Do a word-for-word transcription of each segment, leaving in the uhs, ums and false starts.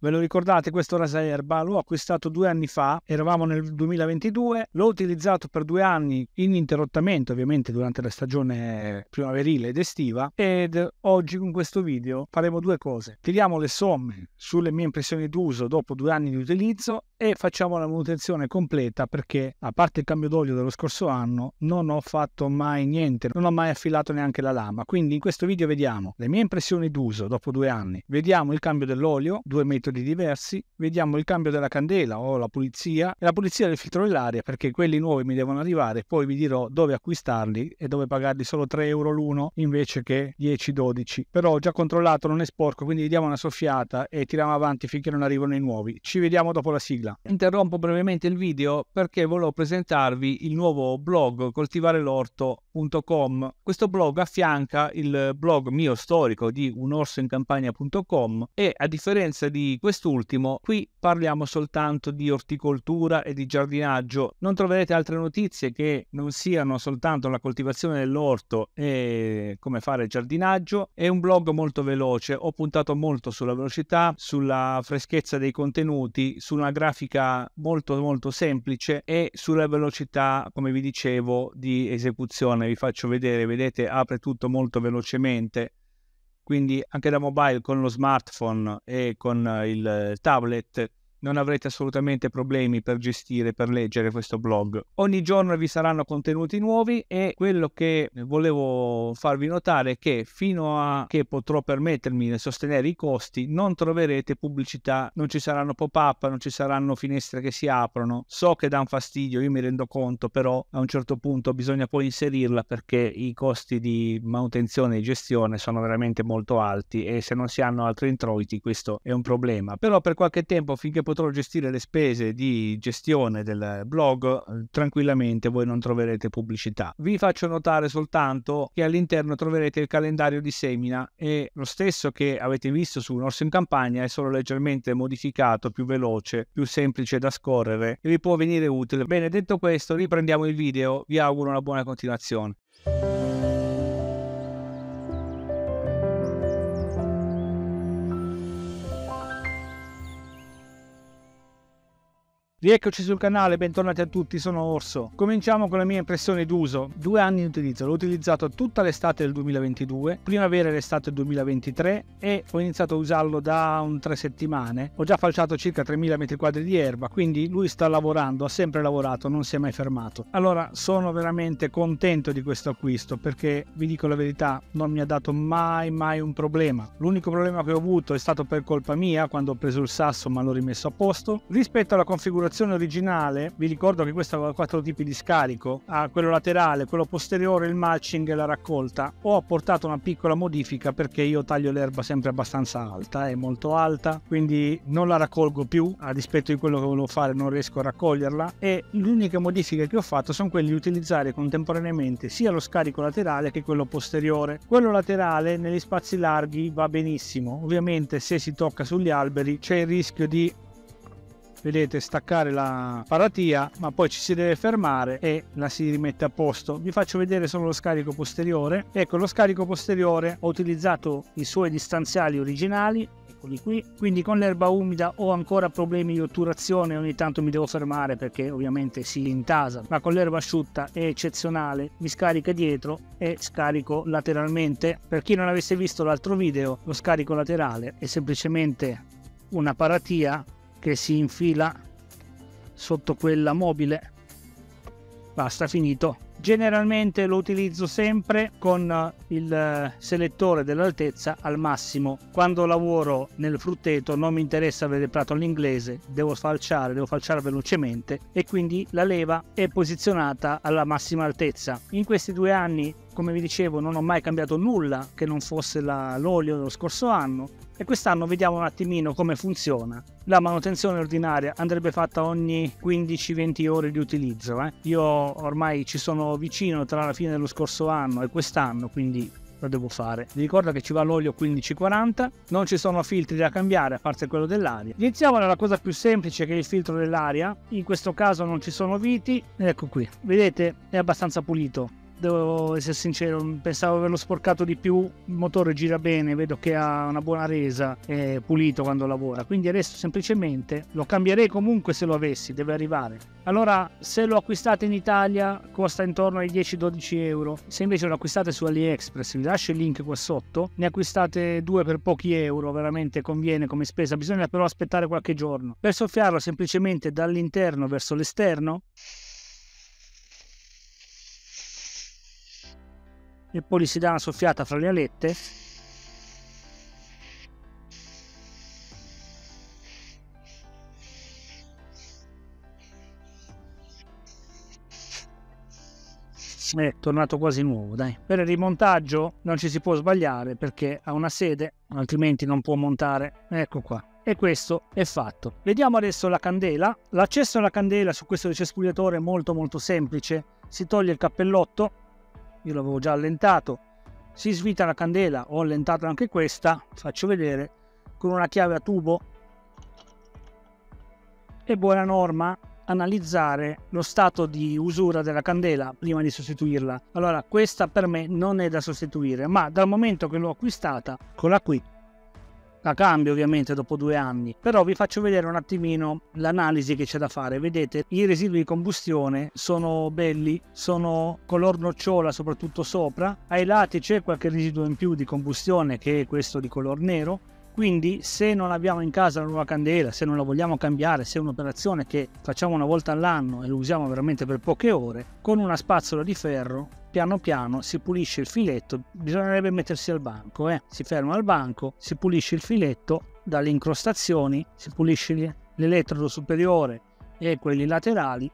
Ve lo ricordate questo rasaerba? L'ho acquistato due anni fa, eravamo nel duemilaventidue, l'ho utilizzato per due anni ininterrottamente, ovviamente durante la stagione primaverile ed estiva, ed oggi con questo video faremo due cose. Tiriamo le somme sulle mie impressioni d'uso dopo due anni di utilizzo e facciamo la manutenzione completa, perché a parte il cambio d'olio dello scorso anno non ho fatto mai niente, non ho mai affilato neanche la lama. Quindi in questo video vediamo le mie impressioni d'uso dopo due anni, vediamo il cambio dell'olio, due metodi diversi, vediamo il cambio della candela o la pulizia e la pulizia del filtro dell'aria, perché quelli nuovi mi devono arrivare, poi vi dirò dove acquistarli e dove pagarli solo tre euro l'uno invece che dieci dodici. Però ho già controllato, non è sporco, quindi diamo una soffiata e tiriamo avanti finché non arrivano i nuovi. Ci vediamo dopo la sigla. Interrompo brevemente il video perché volevo presentarvi il nuovo blog coltivare l'orto punto com. Questo blog affianca il blog mio storico di un orso in campagna punto com e, a differenza di quest'ultimo, qui parliamo soltanto di orticoltura e di giardinaggio. Non troverete altre notizie che non siano soltanto la coltivazione dell'orto e come fare giardinaggio. È un blog molto veloce, ho puntato molto sulla velocità, sulla freschezza dei contenuti, su una grafica molto molto semplice e sulla velocità, come vi dicevo, di esecuzione. Vi faccio vedere, vedete, apre tutto molto velocemente, quindi anche da mobile con lo smartphone e con il tablet non avrete assolutamente problemi per gestire, per leggere questo blog. Ogni giorno vi saranno contenuti nuovi e quello che volevo farvi notare è che fino a che potrò permettermi di sostenere i costi non troverete pubblicità, non ci saranno pop-up, non ci saranno finestre che si aprono. So che dà un fastidio, io mi rendo conto, però a un certo punto bisogna poi inserirla perché i costi di manutenzione e gestione sono veramente molto alti e se non si hanno altri introiti questo è un problema. Però per qualche tempo, finché potrò gestire le spese di gestione del blog, tranquillamente voi non troverete pubblicità. Vi faccio notare soltanto che all'interno troverete il calendario di semina, e lo stesso che avete visto su un orso in campagna è solo leggermente modificato, più veloce, più semplice da scorrere e vi può venire utile. Bene, detto questo, riprendiamo il video, vi auguro una buona continuazione. Rieccoci sul canale, bentornati a tutti, sono Orso. Cominciamo con le mie impressioni d'uso. Due anni di utilizzo, l'ho utilizzato tutta l'estate del duemilaventidue, primavera e l'estate del duemilaventitré e ho iniziato a usarlo da un tre settimane. Ho già falciato circa tremila metri quadri di erba, quindi lui sta lavorando, ha sempre lavorato, non si è mai fermato. Allora sono veramente contento di questo acquisto perché, vi dico la verità, non mi ha dato mai mai un problema. L'unico problema che ho avuto è stato per colpa mia quando ho preso il sasso ma l'ho rimesso a posto. Rispetto alla configurazione originale, vi ricordo che questo aveva quattro tipi di scarico, ha quello laterale, quello posteriore, il mulching e la raccolta. Ho apportato una piccola modifica perché io taglio l'erba sempre abbastanza alta, è molto alta, quindi non la raccolgo più, a dispetto di quello che volevo fare non riesco a raccoglierla, e l'unica modifica che ho fatto sono quelli di utilizzare contemporaneamente sia lo scarico laterale che quello posteriore. Quello laterale negli spazi larghi va benissimo, ovviamente se si tocca sugli alberi c'è il rischio di, vedete, staccare la paratia, ma poi ci si deve fermare e la si rimette a posto. Vi faccio vedere solo lo scarico posteriore. Ecco, lo scarico posteriore ho utilizzato i suoi distanziali originali, eccoli qui, quindi con l'erba umida ho ancora problemi di otturazione, ogni tanto mi devo fermare perché ovviamente si intasa, ma con l'erba asciutta è eccezionale, mi scarica dietro e scarico lateralmente. Per chi non avesse visto l'altro video, lo scarico laterale è semplicemente una paratia che si infila sotto quella mobile, basta, finito. Generalmente lo utilizzo sempre con il selettore dell'altezza al massimo. Quando lavoro nel frutteto non mi interessa avere il prato all'inglese, devo falciare, devo falciare velocemente e quindi la leva è posizionata alla massima altezza. In questi due anni, come vi dicevo, non ho mai cambiato nulla che non fosse l'olio dello scorso anno e quest'anno vediamo un attimino come funziona. La manutenzione ordinaria andrebbe fatta ogni quindici venti ore di utilizzo. Eh. Io ormai ci sono vicino tra la fine dello scorso anno e quest'anno, quindi lo devo fare. Vi ricordo che ci va l'olio quindici quaranta, non ci sono filtri da cambiare a parte quello dell'aria. Iniziamo dalla cosa più semplice, che è il filtro dell'aria. In questo caso non ci sono viti, ecco qui, vedete, è abbastanza pulito. devo essere sincero, pensavo averlo sporcato di più. Il motore gira bene, vedo che ha una buona resa, è pulito quando lavora, quindi adesso semplicemente lo cambierei comunque se lo avessi, deve arrivare. Allora, se lo acquistate in Italia costa intorno ai dieci dodici euro, se invece lo acquistate su AliExpress, vi lascio il link qua sotto, ne acquistate due per pochi euro, veramente conviene come spesa. Bisogna però aspettare qualche giorno. Per soffiarlo semplicemente dall'interno verso l'esterno e poi gli si dà una soffiata fra le alette. È tornato quasi nuovo, dai. Per il rimontaggio non ci si può sbagliare perché ha una sede, altrimenti non può montare. Ecco qua. E questo è fatto. Vediamo adesso la candela. L'accesso alla candela su questo decespugliatore è molto molto semplice. Si toglie il cappellotto, io l'avevo già allentato, si svita la candela, ho allentato anche questa, faccio vedere, con una chiave a tubo. È buona norma analizzare lo stato di usura della candela prima di sostituirla. Allora, questa per me non è da sostituire, ma dal momento che l'ho acquistata, eccola qui, la cambio ovviamente dopo due anni, però vi faccio vedere un attimino l'analisi che c'è da fare. Vedete, i residui di combustione sono belli, sono color nocciola soprattutto sopra, ai lati c'è qualche residuo in più di combustione che è questo di color nero. Quindi se non abbiamo in casa la nuova candela, se non la vogliamo cambiare, se è un'operazione che facciamo una volta all'anno e lo usiamo veramente per poche ore, con una spazzola di ferro piano piano si pulisce il filetto. Bisognerebbe mettersi al banco, eh? Si ferma al banco, si pulisce il filetto dalle incrostazioni, si pulisce l'elettrodo superiore e quelli laterali.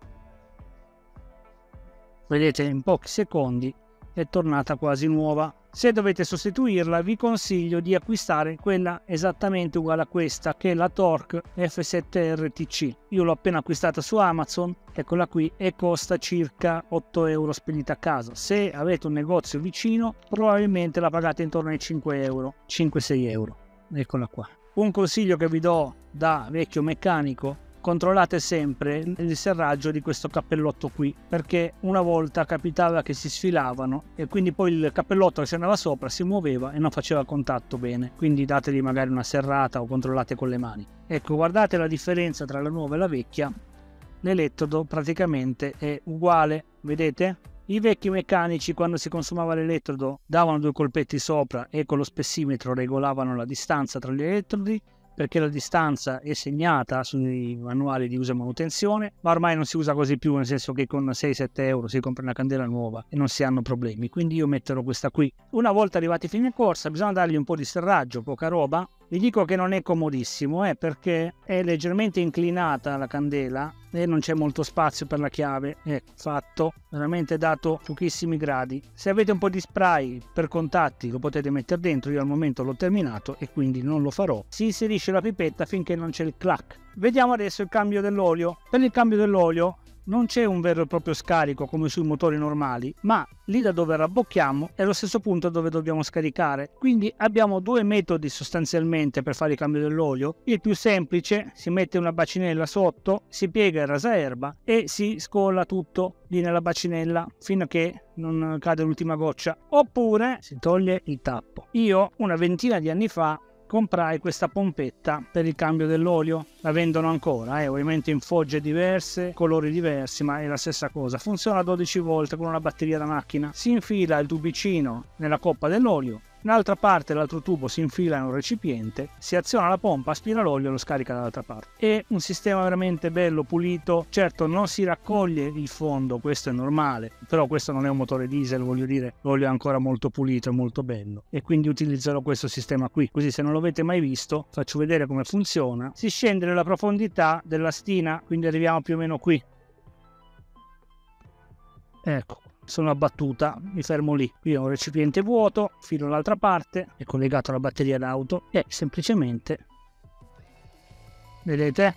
Vedete, in pochi secondi è tornata quasi nuova. Se dovete sostituirla vi consiglio di acquistare quella esattamente uguale a questa, che è la Torx F sette R T C. Io l'ho appena acquistata su Amazon, eccola qui, e costa circa otto euro spedita a casa. Se avete un negozio vicino probabilmente la pagate intorno ai cinque euro, cinque sei euro. Eccola qua. Un consiglio che vi do da vecchio meccanico: controllate sempre il serraggio di questo cappellotto qui, perché una volta capitava che si sfilavano e quindi poi il cappellotto che si andava sopra si muoveva e non faceva contatto bene, quindi dategli magari una serrata o controllate con le mani. Ecco, guardate la differenza tra la nuova e la vecchia. L'elettrodo praticamente è uguale, vedete? I vecchi meccanici, quando si consumava l'elettrodo, davano due colpetti sopra e con lo spessimetro regolavano la distanza tra gli elettrodi, perché la distanza è segnata sui manuali di uso e manutenzione, ma ormai non si usa così più, nel senso che con sei sette euro si compra una candela nuova e non si hanno problemi, quindi io metterò questa qui. Una volta arrivati a fine corsa bisogna dargli un po' di serraggio, poca roba. Vi dico che non è comodissimo, eh, perché è leggermente inclinata la candela e non c'è molto spazio per la chiave. È fatto, veramente dato pochissimi gradi. Se avete un po' di spray per contatti lo potete mettere dentro, io al momento l'ho terminato e quindi non lo farò. Si inserisce la pipetta finché non c'è il clac. Vediamo adesso il cambio dell'olio. Per il cambio dell'olio non c'è un vero e proprio scarico come sui motori normali, ma lì da dove rabbocchiamo è lo stesso punto dove dobbiamo scaricare. Quindi abbiamo due metodi sostanzialmente per fare il cambio dell'olio. Il più semplice: si mette una bacinella sotto, si piega il rasaerba e si scolla tutto lì nella bacinella fino a che non cade l'ultima goccia, oppure si toglie il tappo. Io una ventina di anni fa comprai questa pompetta per il cambio dell'olio, la vendono ancora, eh, ovviamente in fogge diverse, colori diversi, ma è la stessa cosa. Funziona dodici volte con una batteria da macchina. Si infila il tubicino nella coppa dell'olio, un'altra parte l'altro tubo si infila in un recipiente, si aziona la pompa, aspira l'olio e lo scarica dall'altra parte. È un sistema veramente bello, pulito. Certo non si raccoglie il fondo, questo è normale, però questo non è un motore diesel, voglio dire, l'olio è ancora molto pulito e molto bello, e quindi utilizzerò questo sistema qui, così se non lo avete mai visto faccio vedere come funziona. Si scende nella profondità della stina, quindi arriviamo più o meno qui, ecco. Sono abbattuta, mi fermo lì. Qui ho un recipiente vuoto, filo l'altra parte, è collegato alla batteria d'auto e semplicemente, vedete?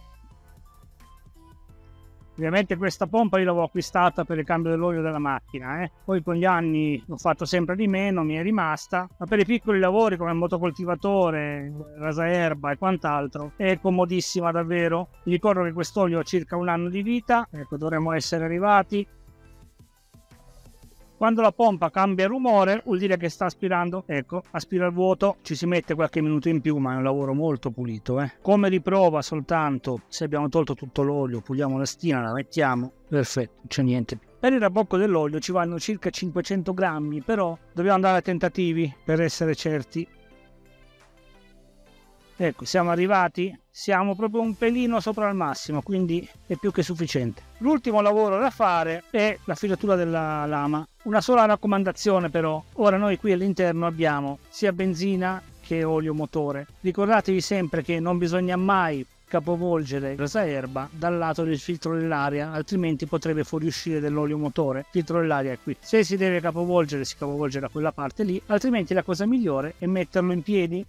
Ovviamente questa pompa io l'avevo acquistata per il cambio dell'olio della macchina, eh. Poi con gli anni l'ho fatto sempre di meno, mi è rimasta, ma per i piccoli lavori come il motocoltivatore, rasaerba e quant'altro è comodissima davvero. Vi ricordo che quest'olio ha circa un anno di vita, ecco, dovremmo essere arrivati. Quando la pompa cambia rumore vuol dire che sta aspirando, ecco, aspira il vuoto, ci si mette qualche minuto in più, ma è un lavoro molto pulito, eh. Come riprova soltanto se abbiamo tolto tutto l'olio, puliamo la stina, la mettiamo, perfetto, non c'è niente più. Per il rabocco dell'olio ci vanno circa cinquecento grammi, però dobbiamo andare a tentativi per essere certi. Ecco, siamo arrivati, siamo proprio un pelino sopra il massimo, quindi è più che sufficiente. L'ultimo lavoro da fare è la filatura della lama. Una sola raccomandazione però, ora noi qui all'interno abbiamo sia benzina che olio motore. Ricordatevi sempre che non bisogna mai capovolgere il rasaerba dal lato del filtro dell'aria, altrimenti potrebbe fuoriuscire dell'olio motore. Il filtro dell'aria è qui. Se si deve capovolgere, si capovolge da quella parte lì, altrimenti la cosa migliore è metterlo in piedi.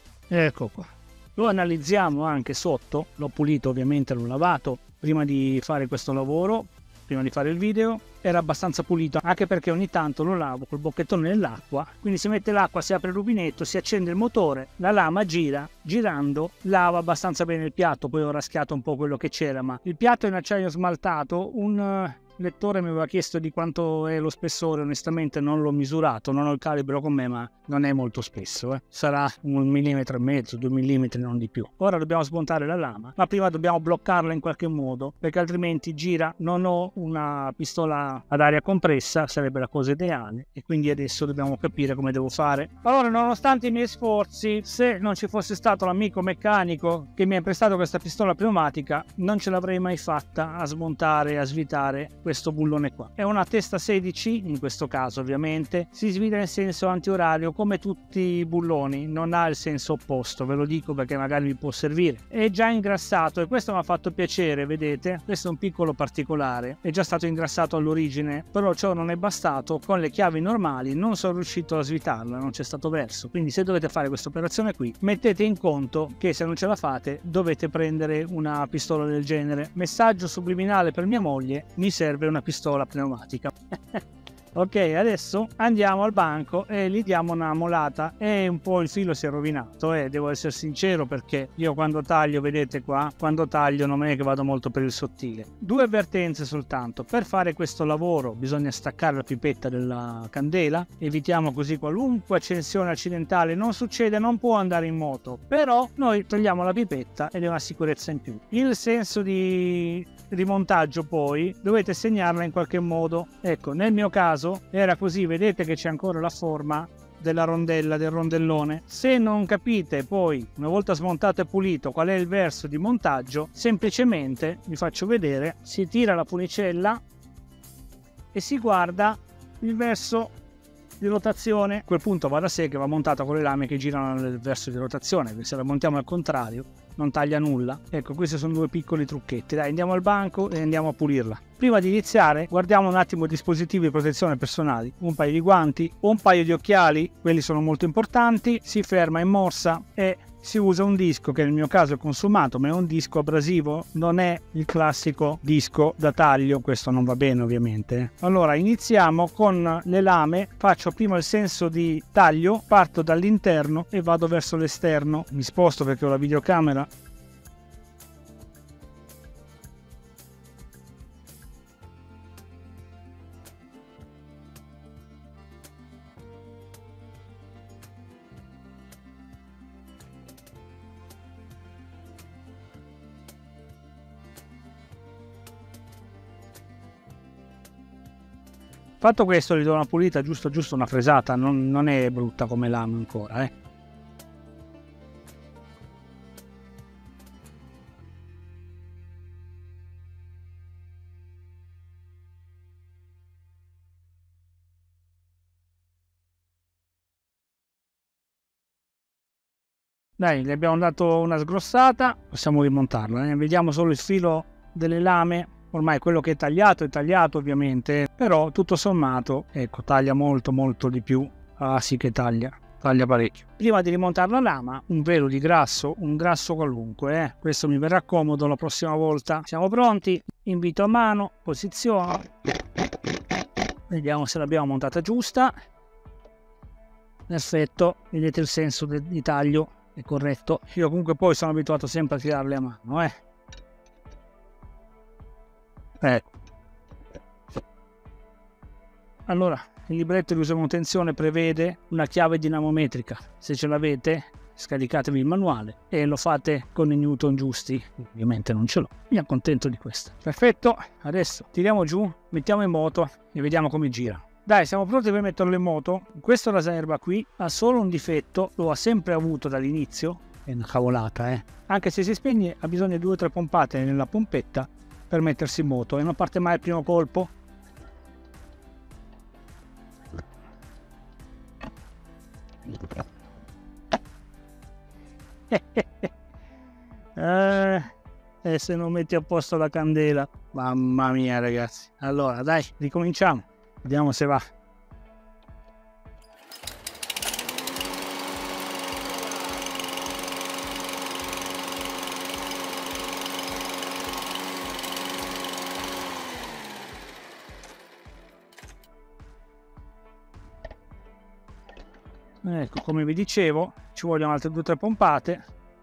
Ecco qua. Lo analizziamo anche sotto, l'ho pulito ovviamente, l'ho lavato prima di fare questo lavoro, prima di fare il video, era abbastanza pulito, anche perché ogni tanto lo lavo col bocchettone nell'acqua, quindi si mette l'acqua, si apre il rubinetto, si accende il motore, la lama gira, girando lava abbastanza bene il piatto. Poi ho raschiato un po' quello che c'era, ma il piatto è in acciaio smaltato. Un lettore mi aveva chiesto di quanto è lo spessore, onestamente non l'ho misurato, non ho il calibro con me, ma non è molto spesso, eh. Sarà un millimetro e mezzo, due millimetri, non di più. Ora dobbiamo smontare la lama, ma prima dobbiamo bloccarla in qualche modo, perché altrimenti gira. Non ho una pistola ad aria compressa, sarebbe la cosa ideale, e quindi adesso dobbiamo capire come devo fare. Allora, nonostante i miei sforzi, se non ci fosse stato l'amico meccanico che mi ha prestato questa pistola pneumatica, non ce l'avrei mai fatta a smontare e a svitare questo bullone qua. È una testa sedici, in questo caso ovviamente, si svita in senso antiorario come tutti i bulloni, non ha il senso opposto, ve lo dico perché magari vi può servire. È già ingrassato e questo mi ha fatto piacere, vedete? Questo è un piccolo particolare, è già stato ingrassato all'origine, però ciò non è bastato, con le chiavi normali non sono riuscito a svitarla, non c'è stato verso. Quindi se dovete fare questa operazione qui, mettete in conto che se non ce la fate dovete prendere una pistola del genere. Messaggio subliminale per mia moglie: mi serve una pistola pneumatica. Ok, adesso andiamo al banco e gli diamo una molata. E un po' il filo si è rovinato, e eh, devo essere sincero, perché io quando taglio, vedete qua, quando taglio non è che vado molto per il sottile. Due avvertenze soltanto: per fare questo lavoro bisogna staccare la pipetta della candela, evitiamo così qualunque accensione accidentale. Non succede, non può andare in moto, però noi togliamo la pipetta ed è una sicurezza in più. Il senso di rimontaggio poi dovete segnarla in qualche modo. Ecco, nel mio caso era così, vedete che c'è ancora la forma della rondella, del rondellone. Se non capite poi, una volta smontato e pulito, qual è il verso di montaggio, semplicemente vi faccio vedere: si tira la funicella e si guarda il verso di rotazione. A quel punto va da sé che va montata con le lame che girano nel verso di rotazione, perché se la montiamo al contrario non taglia nulla. Ecco, questi sono due piccoli trucchetti. Dai, andiamo al banco e andiamo a pulirla. Prima di iniziare guardiamo un attimo i dispositivi di protezione personali: un paio di guanti, un paio di occhiali, quelli sono molto importanti. Si ferma in morsa e si usa un disco che nel mio caso è consumato, ma è un disco abrasivo, non è il classico disco da taglio, questo non va bene ovviamente. Allora iniziamo con le lame, faccio prima il senso di taglio, parto dall'interno e vado verso l'esterno. Mi sposto perché ho la videocamera. Fatto questo, gli do una pulita, giusto giusto, una fresata, non, non è brutta come lama ancora, eh. Dai, gli abbiamo dato una sgrossata, possiamo rimontarla, eh. Vediamo solo il filo delle lame. Ormai quello che è tagliato è tagliato ovviamente, però tutto sommato, ecco, taglia molto molto di più. Ah sì che taglia, taglia parecchio. Prima di rimontare la lama, un velo di grasso, un grasso qualunque, eh. Questo mi verrà comodo la prossima volta. Siamo pronti? Invito a mano, posizione. Vediamo se l'abbiamo montata giusta. Perfetto, vedete il senso di taglio è corretto. Io comunque poi sono abituato sempre a tirarle a mano, eh. Ecco. Allora, il libretto di uso e manutenzione prevede una chiave dinamometrica. Se ce l'avete, scaricatevi il manuale e lo fate con i newton giusti. Ovviamente non ce l'ho, mi accontento di questo. Perfetto, adesso tiriamo giù, mettiamo in moto e vediamo come gira. Dai, siamo pronti per metterlo in moto. Questo rasaerba qui ha solo un difetto, lo ha sempre avuto dall'inizio, è una cavolata, eh. Anche se si spegne ha bisogno di due o tre pompate nella pompetta per mettersi in moto e non parte mai il primo colpo. eh, e se non metti a posto la candela, mamma mia ragazzi. Allora dai, ricominciamo, vediamo se va. Ecco, come vi dicevo, ci vogliono altre due o tre pompate.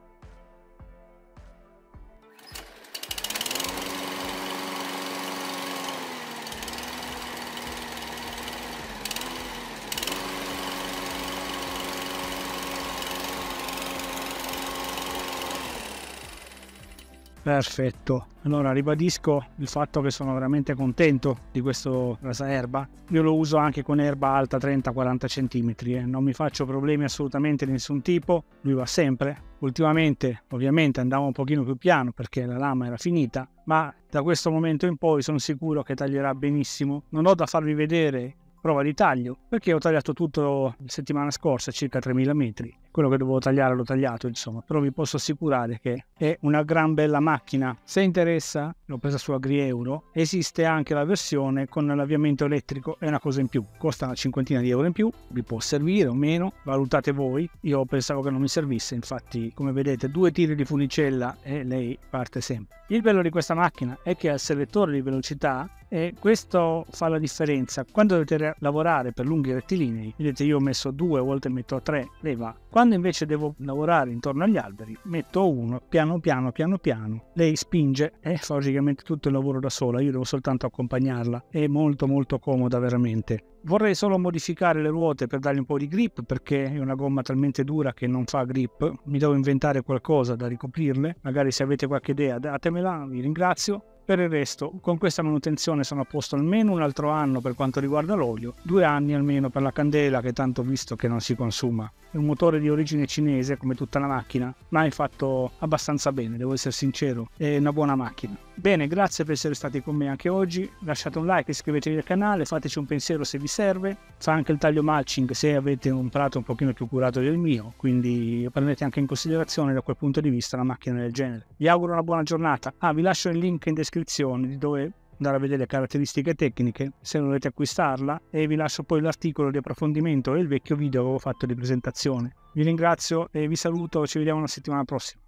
Perfetto, allora ribadisco il fatto che sono veramente contento di questo rasaerba. Io lo uso anche con erba alta trenta quaranta centimetri, eh. Non mi faccio problemi assolutamente di nessun tipo, lui va sempre. Ultimamente ovviamente andavo un pochino più piano perché la lama era finita, ma da questo momento in poi sono sicuro che taglierà benissimo. Non ho da farvi vedere prova di taglio perché ho tagliato tutto la settimana scorsa, circa tremila metri. Quello che dovevo tagliare l'ho tagliato, insomma, però vi posso assicurare che è una gran bella macchina. Se interessa, l'ho presa su AgriEuro, esiste anche la versione con l'avviamento elettrico, è una cosa in più, costa una cinquantina di euro in più, vi può servire o meno, valutate voi. Io pensavo che non mi servisse, infatti come vedete due tiri di funicella e lei parte sempre. Il bello di questa macchina è che ha il selettore di velocità e questo fa la differenza. Quando dovete lavorare per lunghi rettilinei, vedete io ho messo due, a volte metto tre, lei va. Quando invece devo lavorare intorno agli alberi, metto uno, piano piano, piano piano, lei spinge e fa praticamente tutto il lavoro da sola, io devo soltanto accompagnarla, è molto molto comoda veramente. Vorrei solo modificare le ruote per dargli un po' di grip perché è una gomma talmente dura che non fa grip, mi devo inventare qualcosa da ricoprirle, magari se avete qualche idea datemela, vi ringrazio. Per il resto, con questa manutenzione sono a posto almeno un altro anno per quanto riguarda l'olio, due anni almeno per la candela che tanto ho visto che non si consuma. È un motore di origine cinese come tutta la macchina, ma è fatto abbastanza bene, devo essere sincero, è una buona macchina. Bene, grazie per essere stati con me anche oggi, lasciate un like, iscrivetevi al canale, fateci un pensiero se vi serve, fa anche il taglio mulching se avete un prato un pochino più curato del mio, quindi prendete anche in considerazione da quel punto di vista una macchina del genere. Vi auguro una buona giornata. Ah, vi lascio il link in descrizione di dove andare a vedere le caratteristiche tecniche se volete acquistarla e vi lascio poi l'articolo di approfondimento e il vecchio video che avevo fatto di presentazione. Vi ringrazio e vi saluto, ci vediamo la settimana prossima.